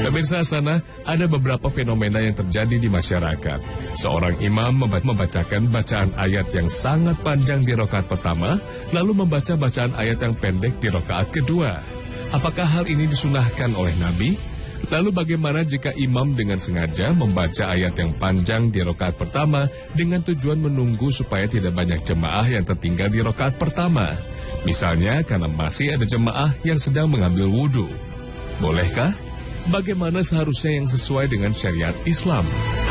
Pemirsa sana, ada beberapa fenomena yang terjadi di masyarakat. Seorang imam membacakan bacaan ayat yang sangat panjang di rakaat pertama, lalu membaca bacaan ayat yang pendek di rakaat kedua. Apakah hal ini disunahkan oleh Nabi? Lalu bagaimana jika imam dengan sengaja membaca ayat yang panjang di rakaat pertama dengan tujuan menunggu supaya tidak banyak jemaah yang tertinggal di rakaat pertama? Misalnya karena masih ada jemaah yang sedang mengambil wudhu. Bolehkah? Bagaimana seharusnya yang sesuai dengan syariat Islam?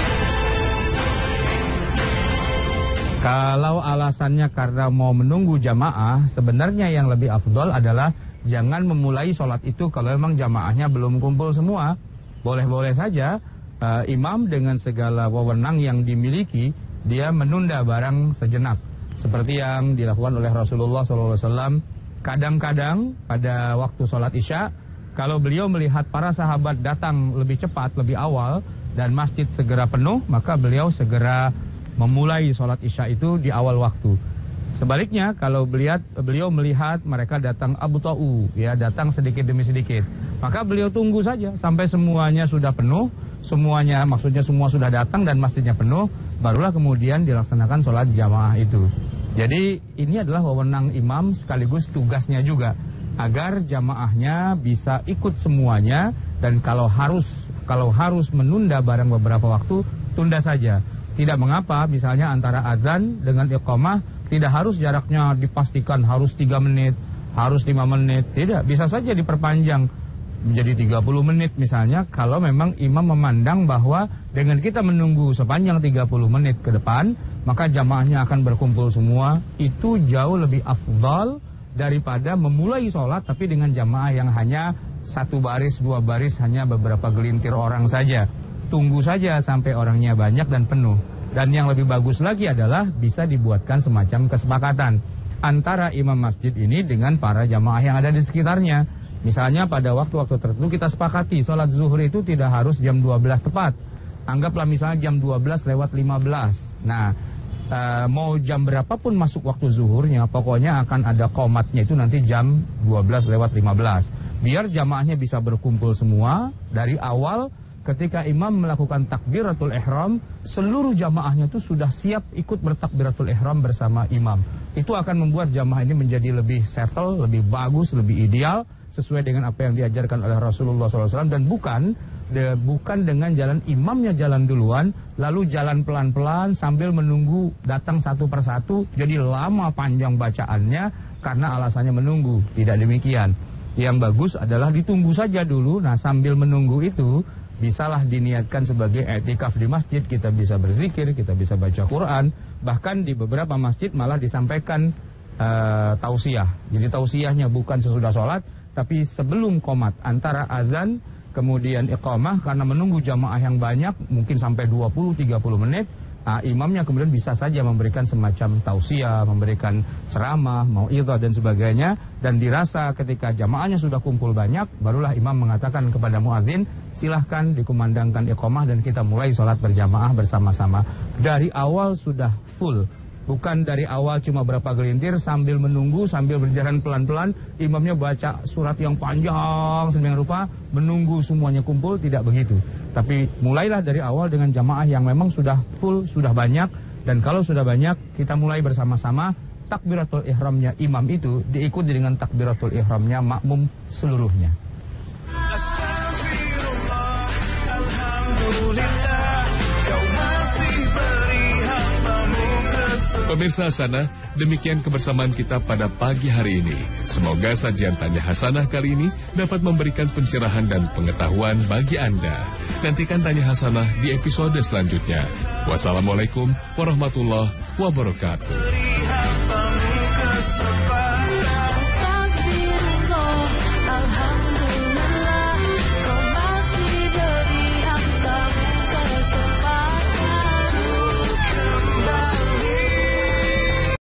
Kalau alasannya karena mau menunggu jamaah, sebenarnya yang lebih afdol adalah jangan memulai sholat itu kalau memang jamaahnya belum kumpul semua. Boleh-boleh saja imam dengan segala wewenang yang dimiliki, dia menunda barang sejenak. Seperti yang dilakukan oleh Rasulullah SAW. Kadang-kadang pada waktu sholat isya, kalau beliau melihat para sahabat datang lebih cepat, lebih awal, dan masjid segera penuh, maka beliau segera memulai sholat isya itu di awal waktu. Sebaliknya, kalau beliau melihat mereka datang abu ta'u, ya, datang sedikit demi sedikit, maka beliau tunggu saja sampai semuanya sudah penuh, maksudnya semua sudah datang dan masjidnya penuh, barulah kemudian dilaksanakan sholat jamaah itu. Jadi ini adalah wewenang imam sekaligus tugasnya juga, agar jamaahnya bisa ikut semuanya, dan kalau harus menunda barang beberapa waktu, tunda saja. Tidak mengapa, misalnya antara azan dengan iqamah tidak harus jaraknya dipastikan harus 3 menit, harus 5 menit. Tidak, bisa saja diperpanjang menjadi 30 menit misalnya, kalau memang imam memandang bahwa dengan kita menunggu sepanjang 30 menit ke depan, maka jamaahnya akan berkumpul semua. Itu jauh lebih afdal daripada memulai sholat tapi dengan jamaah yang hanya 1 baris, 2 baris, hanya beberapa gelintir orang saja. Tunggu saja sampai orangnya banyak dan penuh. Dan yang lebih bagus lagi adalah bisa dibuatkan semacam kesepakatan antara imam masjid ini dengan para jamaah yang ada di sekitarnya. Misalnya pada waktu-waktu tertentu kita sepakati sholat zuhur itu tidak harus jam 12 tepat. Anggaplah misalnya jam 12 lewat 15. Nah, mau jam berapapun masuk waktu zuhurnya, pokoknya akan ada qomatnya itu nanti jam 12 lewat 15. Biar jamaahnya bisa berkumpul semua dari awal. Ketika imam melakukan takbiratul ihram, seluruh jamaahnya itu sudah siap ikut bertakbiratul ihram bersama imam. Itu akan membuat jamaah ini menjadi lebih settle, lebih bagus, lebih ideal, sesuai dengan apa yang diajarkan oleh Rasulullah SAW, dan bukan dengan jalan imamnya jalan duluan, lalu jalan pelan-pelan sambil menunggu datang satu persatu, jadi lama panjang bacaannya karena alasannya menunggu. Tidak demikian. Yang bagus adalah ditunggu saja dulu. Nah, sambil menunggu itu bisalah diniatkan sebagai i'tikaf di masjid, kita bisa berzikir, kita bisa baca Quran, bahkan di beberapa masjid malah disampaikan tausiah. Jadi tausiahnya bukan sesudah sholat, tapi sebelum qomat, antara azan kemudian iqamah, karena menunggu jamaah yang banyak, mungkin sampai 20-30 menit, imamnya kemudian bisa saja memberikan semacam tausiah, memberikan ceramah, mau'idhah dan sebagainya, dan dirasa ketika jamaahnya sudah kumpul banyak, barulah imam mengatakan kepada muadzin, silahkan dikumandangkan iqamah dan kita mulai sholat berjamaah bersama-sama. Dari awal sudah full, bukan dari awal cuma berapa gelintir sambil menunggu, sambil berjalan pelan-pelan, imamnya baca surat yang panjang sedemikian rupa, menunggu semuanya kumpul, tidak begitu. Tapi mulailah dari awal dengan jamaah yang memang sudah full, sudah banyak, dan kalau sudah banyak, kita mulai bersama-sama. Takbiratul ihramnya imam itu diikuti dengan takbiratul ihramnya makmum seluruhnya. Pemirsa Hasanah, demikian kebersamaan kita pada pagi hari ini. Semoga sajian Tanya Hasanah kali ini dapat memberikan pencerahan dan pengetahuan bagi Anda. Nantikan Tanya Hasanah di episode selanjutnya. Wassalamualaikum warahmatullahi wabarakatuh.